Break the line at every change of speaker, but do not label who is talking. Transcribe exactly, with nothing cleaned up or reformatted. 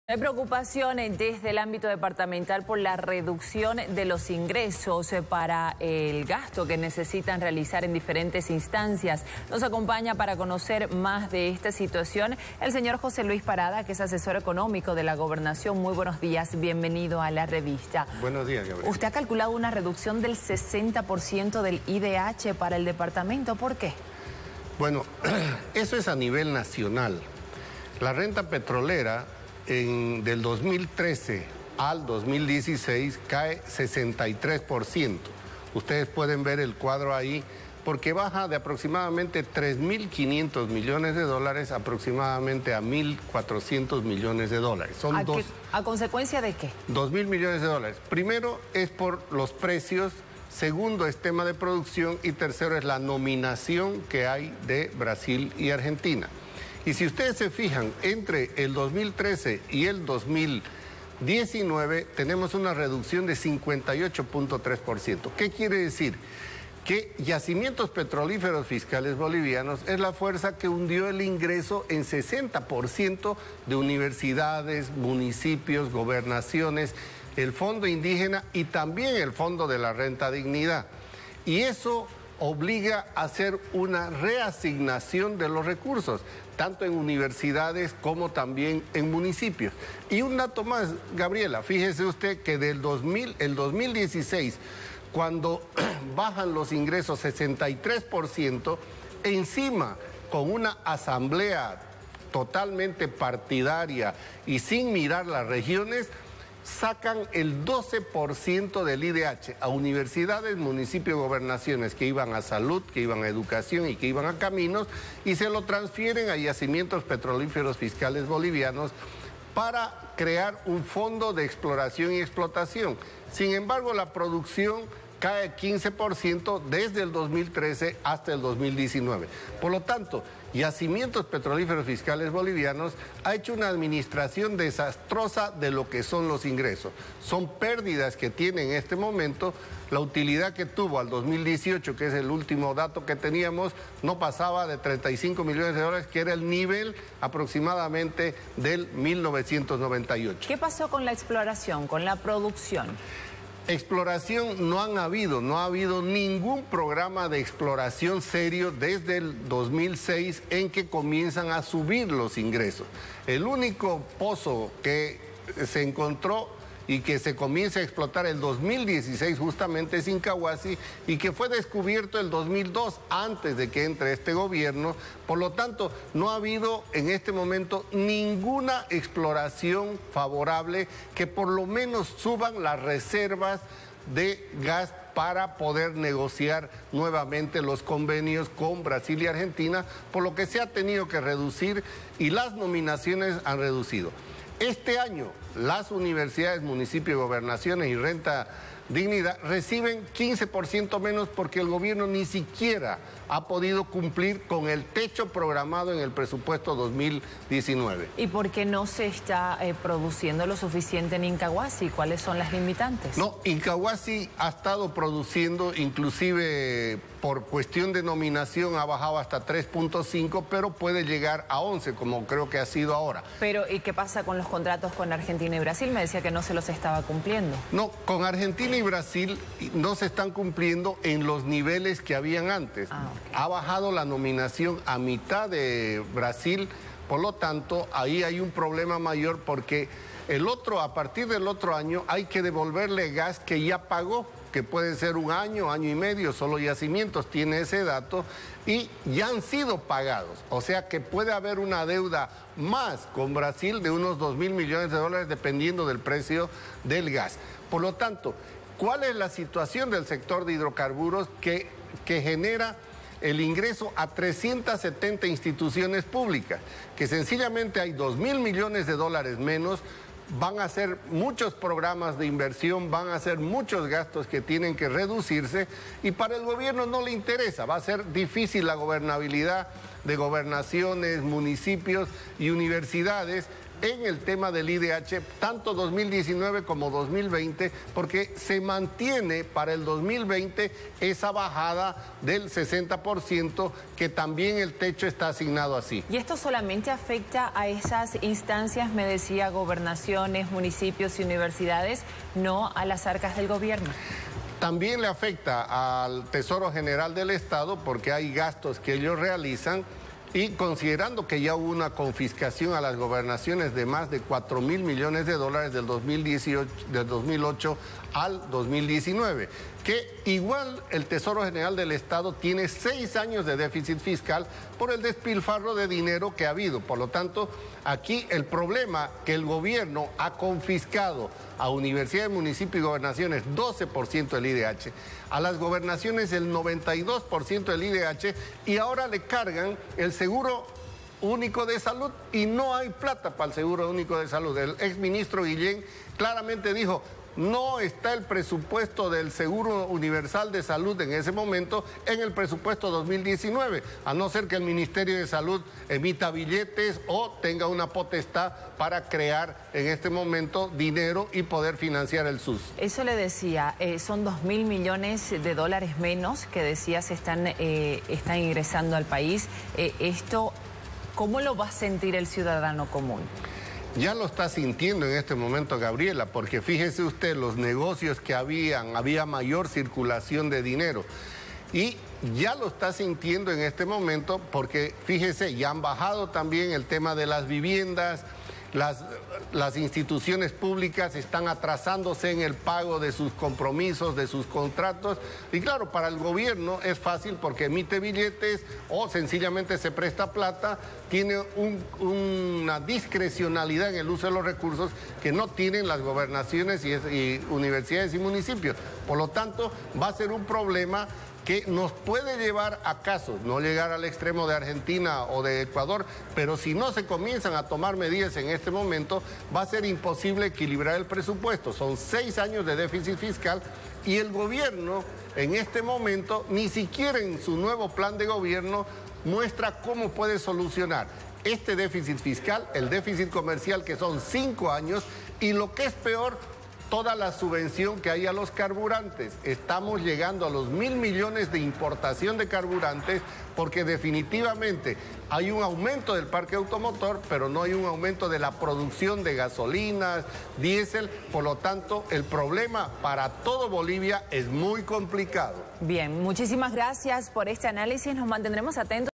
Hay preocupación desde el ámbito departamental por la reducción de los ingresos para el gasto que necesitan realizar en diferentes instancias. Nos acompaña para conocer más de esta situación el señor José Luis Parada, que es asesor económico de la Gobernación. Muy buenos días, bienvenido a la revista.
Buenos días, Gabriel.
Usted ha calculado una reducción del sesenta por ciento del I D H para el departamento. ¿Por qué?
Bueno, eso es a nivel nacional. La renta petrolera en, del dos mil trece al dos mil dieciséis cae sesenta y tres por ciento. Ustedes pueden ver el cuadro ahí, porque baja de aproximadamente tres mil quinientos millones de dólares aproximadamente a mil cuatrocientos millones de dólares. Son
¿A,
dos,
qué, ¿A consecuencia de qué?
dos mil millones de dólares. Primero es por los precios, segundo es tema de producción y tercero es la nominación que hay de Brasil y Argentina. Y si ustedes se fijan, entre el dos mil trece y el dos mil diecinueve tenemos una reducción de cincuenta y ocho punto tres por ciento. ¿Qué quiere decir? Que Yacimientos Petrolíferos Fiscales Bolivianos es la fuerza que hundió el ingreso en sesenta por ciento de universidades, municipios, gobernaciones, el Fondo Indígena y también el Fondo de la Renta Dignidad. Y eso obliga a hacer una reasignación de los recursos, tanto en universidades como también en municipios. Y un dato más, Gabriela, fíjese usted que del dos mil, el dos mil dieciséis, cuando bajan los ingresos sesenta y tres por ciento, encima con una asamblea totalmente partidaria y sin mirar las regiones, sacan el doce por ciento del I D H a universidades, municipios, gobernaciones que iban a salud, que iban a educación y que iban a caminos, y se lo transfieren a Yacimientos Petrolíferos Fiscales Bolivianos para crear un fondo de exploración y explotación. Sin embargo, la producción cae quince por ciento desde el dos mil trece hasta el dos mil diecinueve. Por lo tanto, Yacimientos Petrolíferos Fiscales Bolivianos ha hecho una administración desastrosa de lo que son los ingresos. Son pérdidas que tiene en este momento. La utilidad que tuvo al dos mil dieciocho, que es el último dato que teníamos, no pasaba de treinta y cinco millones de dólares, que era el nivel aproximadamente del mil novecientos noventa y ocho.
¿Qué pasó con la exploración, con la producción?
Exploración no han habido, no ha habido ningún programa de exploración serio desde el dos mil seis en que comienzan a subir los ingresos. El único pozo que se encontró y que se comienza a explotar el dos mil dieciséis justamente es Incahuasi, y que fue descubierto el dos mil dos, antes de que entre este gobierno. Por lo tanto, no ha habido en este momento ninguna exploración favorable que por lo menos suban las reservas de gas para poder negociar nuevamente los convenios con Brasil y Argentina, por lo que se ha tenido que reducir y las nominaciones han reducido. Este año, las universidades, municipios, gobernaciones y Renta Dignidad reciben quince por ciento menos porque el gobierno ni siquiera ha podido cumplir con el techo programado en el presupuesto dos mil diecinueve.
¿Y por qué no se está eh, produciendo lo suficiente en Incahuasi? ¿Cuáles son las limitantes?
No, Incahuasi ha estado produciendo, inclusive por cuestión de nominación ha bajado hasta tres punto cinco, pero puede llegar a once, como creo que ha sido ahora.
Pero, ¿y qué pasa con los contratos con Argentina y Brasil? Me decía que no se los estaba cumpliendo.
No, con Argentina y Brasil no se están cumpliendo en los niveles que habían antes. Ah, okay. Ha bajado la nominación a mitad de Brasil, por lo tanto, ahí hay un problema mayor porque el otro, a partir del otro año hay que devolverle gas que ya pagó, que puede ser un año, año y medio, solo Yacimientos tiene ese dato, y ya han sido pagados. O sea que puede haber una deuda más con Brasil de unos dos mil millones de dólares dependiendo del precio del gas. Por lo tanto, ¿cuál es la situación del sector de hidrocarburos que, que genera el ingreso a trescientas setenta instituciones públicas? Que sencillamente hay dos mil millones de dólares menos. Van a hacer muchos programas de inversión, van a hacer muchos gastos que tienen que reducirse, y para el gobierno no le interesa. Va a ser difícil la gobernabilidad de gobernaciones, municipios y universidades en el tema del I D H, tanto dos mil diecinueve como dos mil veinte, porque se mantiene para el dos mil veinte esa bajada del sesenta por ciento, que también el techo está asignado así.
¿Y esto solamente afecta a esas instancias, me decía, gobernaciones, municipios y universidades, no a las arcas del gobierno?
También le afecta al Tesoro General del Estado porque hay gastos que ellos realizan, y considerando que ya hubo una confiscación a las gobernaciones de más de cuatro mil millones de dólares del dos mil dieciocho, del dos mil ocho al dos mil diecinueve, que igual el Tesoro General del Estado tiene seis años de déficit fiscal por el despilfarro de dinero que ha habido. Por lo tanto, aquí el problema que el gobierno ha confiscado a universidades, municipios y gobernaciones doce por ciento del I D H, a las gobernaciones el noventa y dos por ciento del I D H, y ahora le cargan el seguro único de salud y no hay plata para el seguro único de salud. El exministro Guillén claramente dijo: no está el presupuesto del Seguro Universal de Salud en ese momento en el presupuesto dos mil diecinueve, a no ser que el Ministerio de Salud emita billetes o tenga una potestad para crear en este momento dinero y poder financiar el S U S.
Eso le decía, eh, son dos mil millones de dólares menos que decías están, eh, están ingresando al país. Eh, esto, ¿cómo lo va a sentir el ciudadano común?
Ya lo está sintiendo en este momento, Gabriela, porque fíjese usted, los negocios que habían, había mayor circulación de dinero. Y ya lo está sintiendo en este momento porque, fíjese, ya han bajado también el tema de las viviendas. Las, las instituciones públicas están atrasándose en el pago de sus compromisos, de sus contratos. Y claro, para el gobierno es fácil porque emite billetes o sencillamente se presta plata, tiene un, una discrecionalidad en el uso de los recursos que no tienen las gobernaciones y, y universidades y municipios. Por lo tanto, va a ser un problema que nos puede llevar a casos, no llegar al extremo de Argentina o de Ecuador, pero si no se comienzan a tomar medidas en este momento, va a ser imposible equilibrar el presupuesto. Son seis años de déficit fiscal y el gobierno en este momento, ni siquiera en su nuevo plan de gobierno, muestra cómo puede solucionar este déficit fiscal, el déficit comercial, que son cinco años, y lo que es peor, toda la subvención que hay a los carburantes. Estamos llegando a los mil millones de importación de carburantes porque definitivamente hay un aumento del parque automotor, pero no hay un aumento de la producción de gasolinas, diésel. Por lo tanto, el problema para todo Bolivia es muy complicado.
Bien, muchísimas gracias por este análisis. Nos mantendremos atentos.